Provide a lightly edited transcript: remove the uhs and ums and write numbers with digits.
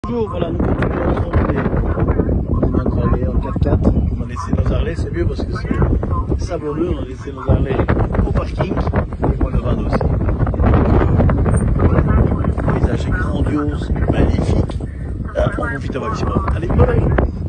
Bonjour, voilà, nous continuons ensemble notre allée en 4x4. On a laissé nos Harley, c'est mieux parce que c'est sablonneux, on a laissé nos Harley au parking, et moi le van aussi. Le paysage est grandiose, magnifique, on profite au maximum. Allez, bye bye.